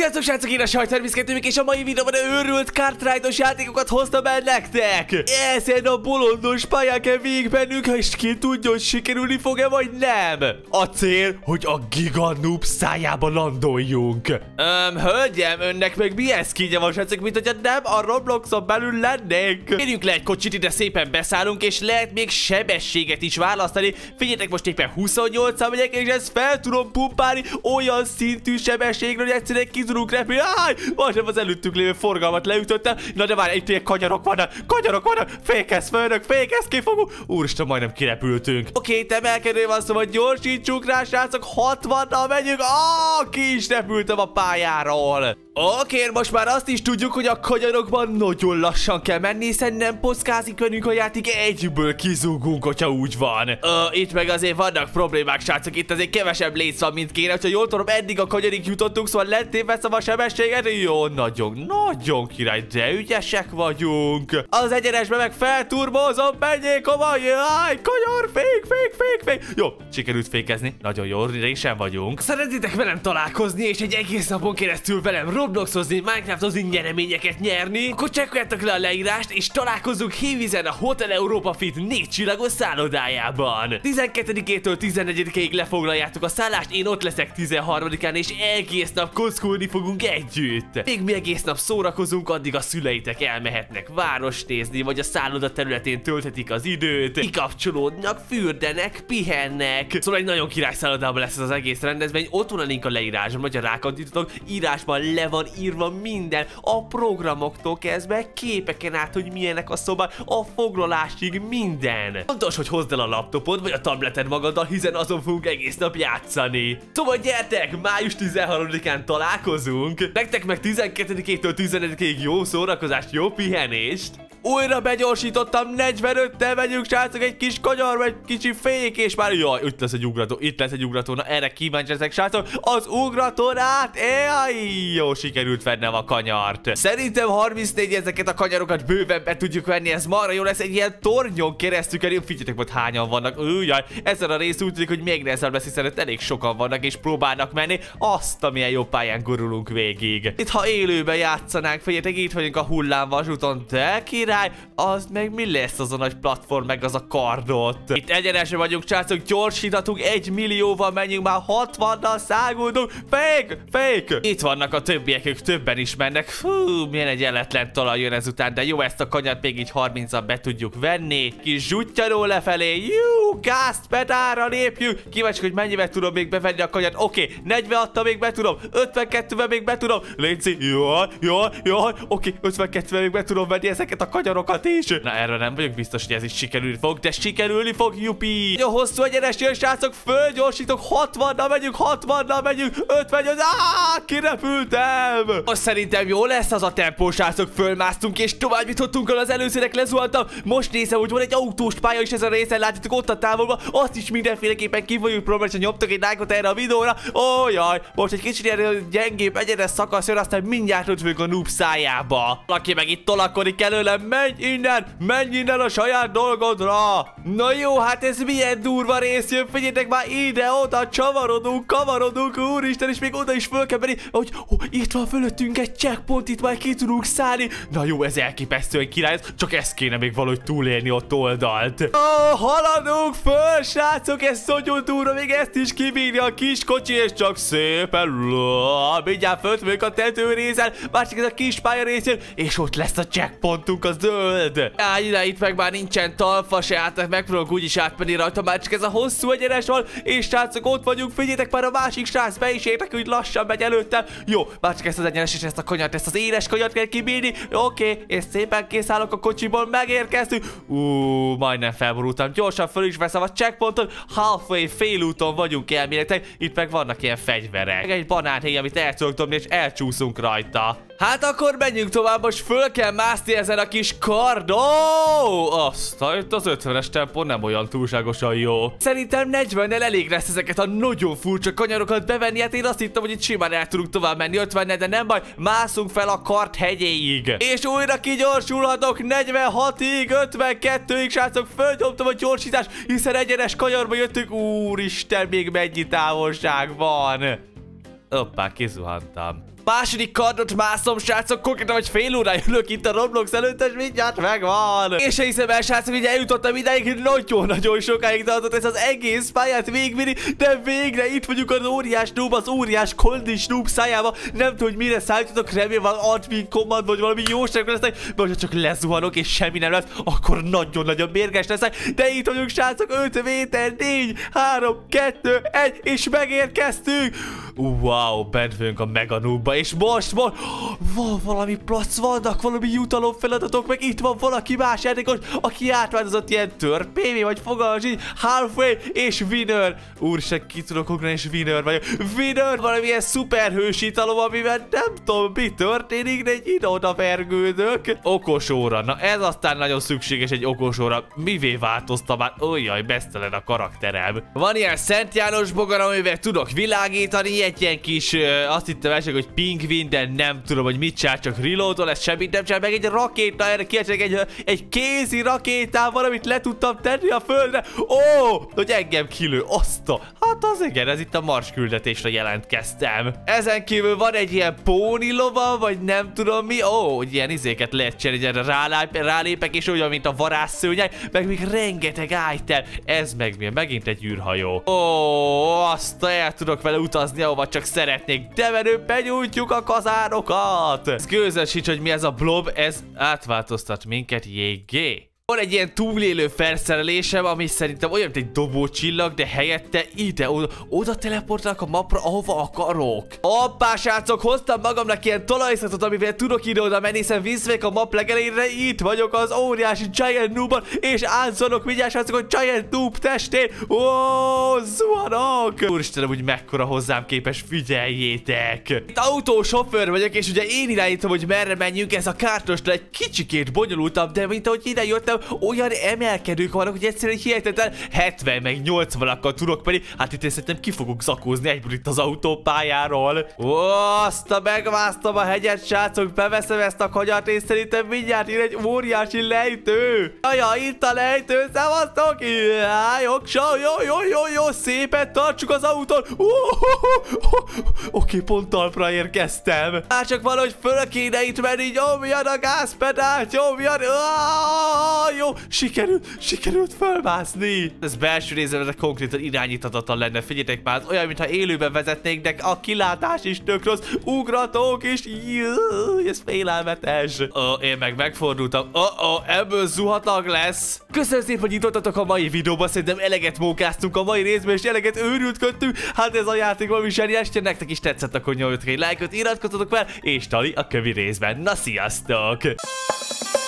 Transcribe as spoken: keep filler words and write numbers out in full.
Sziasztok srácok, én a Sajttermészkedőmük, és a mai videóban őrült kartride-os játékokat hoztam el nektek. Ezen a bolondos pályán kell végigbennünk, és ki tudja, hogy sikerülni fog-e vagy nem. A cél, hogy a Giga Noob szájába landoljunk. Öm, hölgyem, önnek meg milyen skinje van, srácok, mint hogyha nem a Robloxon belül lennénk. Kérjünk le egy kocsit, ide szépen beszállunk, és lehet még sebességet is választani. Figyeljetek, most éppen huszonnyolccal megyek, és ezt fel tudom pumpálni olyan szintű sebességről, hogy egyszerűen ki tudunk repülni. Áj, majdnem az előttünk lévő forgalmat leütöttem. Na de várj, itt ilyen kanyarok vannak, kanyarok vannak. Fékez, főnök, fékez, kifogunk. Úristen, majdnem kirepültünk. Oké, okay, temelkedő van, szóval gyorsítsuk rá, srácok, hatvannal megyünk. Ah, ki is repültem a pályáról. Oké, okay, most már azt is tudjuk, hogy a kanyarokban nagyon lassan kell menni, hiszen nem poszkázik velünk a játék, egyből kizúgunk, hogyha úgy van. Uh, itt meg azért vannak problémák, srácok, itt azért kevesebb léc van, mint kéne, hogyha jól tudom, eddig a kanyarig jutottunk, szóval lettébb veszem a sebességet. Jó, nagyon, nagyon király, de ügyesek vagyunk. Az egyenesbe meg felturbózom, menjék komoly, jaj, kanyar, fék, fék, fék, fék. Jó, sikerült fékezni, nagyon jó, résen vagyunk. Szeretitek velem találkozni, és egy egész napon keresztül velem Robloxozni, Minecraftozni, nyereményeket nyerni, akkor csekkoljátok le a leírást, és találkozunk Hévízen a Hotel Europa Fit négy csillagos szállodájában. tizenkettedikétől tizennegyedikéig lefoglaljátok a szállást, én ott leszek tizenharmadikán, és egész nap kockulni fogunk együtt. Még mi egész nap szórakozunk, addig a szüleitek elmehetnek várost nézni, vagy a szálloda területén tölthetik az időt, kikapcsolódnak, fürdenek, pihennek. Szóval egy nagyon király szállodában lesz ez az egész rendezvény, ott van a link a leírásban, hogyha rákattintotok, írásban le van írva minden, a programoktól kezdve, képeken át, hogy milyenek a szobák, a foglalásig minden. Fontos, hogy hozd el a laptopod, vagy a tableted magaddal, hiszen azon fogunk egész nap játszani. Szóval gyertek, május tizenharmadikán találkozunk, nektek meg tizenkettedikétől tizenegyedikéig jó szórakozást, jó pihenést. Újra begyorsítottam, negyvenöttel megyünk, srácok, egy kis kanyar, egy kicsi fék, és már jaj, itt lesz egy ugrató, itt lesz egy ugrató, na erre kíváncsi leszek, srácok, az ugratón át, jaj, jó, sikerült vennem a kanyart. Szerintem harmincnégy ezeket a kanyarokat bőven be tudjuk venni, ez marra jó lesz, egy ilyen tornyon keresztül kerül, figyeljetek, hogy hányan vannak, jaj, ezen a rész úgy tűnik, hogy még nehezebb lesz, hiszen elég sokan vannak, és próbálnak menni, azt, amilyen jó pályán gurulunk végig. Itt, ha élőben játszanánk, figyeljetek, itt vagyunk a hullámvasúton, de király, az meg mi lesz az a nagy platform, meg az a kardot. Itt egyenesre vagyunk, srácok, gyorsítatunk, egy millióval menjünk, már hatvannal száguldunk, fék, fék. Itt vannak a többiek, ők többen is mennek. Fú, milyen egyenletlen talaj jön ezután, de jó, ezt a kanyart még így harminccal be tudjuk venni. Kis zsuttyanó lefelé, jú, gázt, pedálra lépjünk. Kíváncsi, hogy mennyivel tudom még bevenni a kanyart. Oké, okay, negyvenhattal még be tudom, ötvenkettővel még be tudom. Léci, jaj, jaj, jaj, oké, okay, ötvenkettővel még be tudom venni ezeket a kanyarokat is. Na, erről nem vagyok biztos, hogy ez is sikerülni fog, de sikerülni fog, jupi. Jó hosszú egyenes jön, srácok, fölgyorsítok, hatvannal megyünk, hatvannal megyünk, ötvennyolc, áh, kirepültem. Most szerintem jó lesz az a tempó, srácok, fölmásztunk, és tovább jutottunk, az előzőnek lezuhantam. Most nézem, hogy van egy autós pálya is ezen a részen, látjátok ott a távolban, azt is mindenféleképpen ki fogjuk próbálni, ha nyomtok egy lájkot erre a videóra. Ó, jaj, most egy kicsit ilyen gyengébb egyenes szakasz jön, aztán mindjárt ötvünk a noob szájába. Valaki meg itt tolakodik előlem, menj innen, menj innen a saját dolgodra. Na jó, hát ez milyen durva rész jön, figyeljetek már ide-oda, csavarodunk, kavarodunk, úristen, és még oda is föl kell menni, hogy oh, itt van fölöttünk egy checkpoint, itt már ki tudunk szállni. Na jó, ez elképesztően király, csak ezt kéne még valahogy túlélni ott oldalt. Oh, haladunk föl, srácok, ez nagyon durva, még ezt is kibírni a kis kocsi, és csak szépen, mindjárt föltövünk a tetőrészen, már csak ez a kis pálya rész jön, és ott lesz a checkpointunk, a zöld. Á, ide, itt meg már nincsen talpa se, hát megpróbálok úgyis átmenni rajta, már csak ez a hosszú egyenes van, és srácok, ott vagyunk, figyeljetek, már a másik srác be is értek, hogy lassan megy előttem. Jó, már csak ezt az egyenes és ezt a kanyart, ezt az éles kanyart kell kibírni. Oké, okay, és szépen készállok a kocsiból, megérkeztünk. Ú, majdnem felborultam, gyorsan föl is veszem a checkpointon, halfway, félúton vagyunk elméletek, itt meg vannak ilyen fegyverek. Meg egy banánhéj, amit el tudok dobni, és elcsúszunk rajta. Hát akkor menjünk tovább, most föl kell mászni ezen a kis kardon. Aztán itt az ötvenes tempó nem olyan túlságosan jó. Szerintem negyvennel elég lesz ezeket a nagyon furcsa kanyarokat bevenni. Hát én azt hittem, hogy itt simán el tudunk tovább menni ötvennel, de nem baj, mászunk fel a kard hegyéig. És újra kigyorsulhatok negyvenhatig, ötvenkettőig, srácok, fölnyomtam a gyorsítást, hiszen egyenes kanyarba jöttünk. Úristen, még mennyi távolság van. Hoppá, kizuhantam. Második kardot mászom, srácok, konkrétan vagy fél órája ülök itt a Roblox előtt, és mindjárt megvan. És se hiszem el, srácok, hogy eljutottam ideig, nagyon-nagyon sokáig tartott ez az egész pályát végigvinni, de végre itt vagyunk az óriás noob, az óriás koldis noob szájába. Nem tudom, hogy mire számítotok, remélem van admin command, vagy valami jóság lesznek, mert ha csak lezuhanok és semmi nem lesz, akkor nagyon-nagyon mérges leszek. De itt vagyunk, srácok, öt méter, négy, három, kettő, egy, és megérkeztünk. Wow, bent vagyunk a mega noobba, és most, most van valami plac, vannak valami jutalom feladatok, meg itt van valaki más játékos, aki átváltozott ilyen törpévé, vagy fogalmas így, halfway és winner. Úristen, ki tudok ugrani, és winner vagyok. Winner, valamilyen szuperhős italom, amivel nem tudom, mi történik, de egy ide-oda vergődök. Okos óra, na ez aztán nagyon szükséges, egy okos óra. Mivé változtam már? Ójjaj, mesztelen a karakterem. Van ilyen Szent János bogara, amivel tudok világítani, egy ilyen kis, uh, azt hittem elsők, hogy pingvin, de nem tudom, hogy mit csinál, csak reloadol, ez semmit nem csinál, meg egy rakéta, erre kiadják egy, egy kézi rakétával, amit le tudtam tenni a földre. Ó, hogy engem kilő, oszta. Hát az igen, ez itt a Mars küldetésre jelentkeztem. Ezen kívül van egy ilyen póni lova, vagy nem tudom mi. Ó, hogy ilyen izéket lehet csinálni, erre rálép, rálépek, és olyan, mint a varázsszőnyeg, meg még rengeteg item. Ez meg mi? Megint egy űrhajó. Ó, azt el tudok vele utazni, ahova csak szeretnék, de menőbb benyújtjuk a kazánokat. Ez gőzös sincs, hogy mi ez a blob, ez átváltoztat minket, jégé. Van egy ilyen túlélő felszerelésem, ami szerintem olyan, mint egy dobócsillag, de helyette ide, oda, oda teleportálok a mapra, ahova akarok. Hoppá, srácok, hoztam magamnak ilyen talajszatot, amivel tudok ide-oda menni, hiszen visszavek a map legelejére, itt vagyok az óriási Giant Noobon, és átszolok, vigyázz, srácok, hogy Giant Noob testén. Ó, zuhanok! Úristenem, úgy mekkora hozzám képes, figyeljétek. Itt autósofőr vagyok, és ugye én irányítom, hogy merre menjünk, ez a kártostól egy kicsikét bonyolultabb, de mint ahogy ide jöttem, olyan emelkedők vannak, hogy egyszerűen hihetetlen hetven meg nyolcvanakkal tudok menni. Hát itt én szerintem ki fogok zakózni egyből itt az autópályáról. Ó, azt a megmásztam a hegyet, srácok, beveszem ezt a kagyart, és szerintem mindjárt ír egy óriási lejtő. Ajaj, itt a lejtő, szevasztok! Jó, jó, jó, jó, jó, szépen tartsuk az autón. Oké, pont talpra érkeztem. Hát csak valahogy föl kéne itt menni, nyomjad a gázpedált, nyomjad. Jó, sikerült, sikerült felmászni. Ez belső részben konkrétan irányíthatatlan lenne. Figyeljetek már, olyan, mintha élőben vezetnék, de a kilátás is tök rossz. Ugratók is, jö, ez félelmetes. Ó, én meg megfordultam. Ó, ó, ebből zuhatag lesz. Köszönöm szépen, hogy nyitottatok a mai videóban. Szerintem eleget mókáztunk a mai részben, és eleget őrültködtünk. Hát ez a játék valami zseniás, ha nektek is tetszett, akkor nyomjatok egy lájkot, iratkozzatok fel, és tali a kövi részben. Na, sziasztok!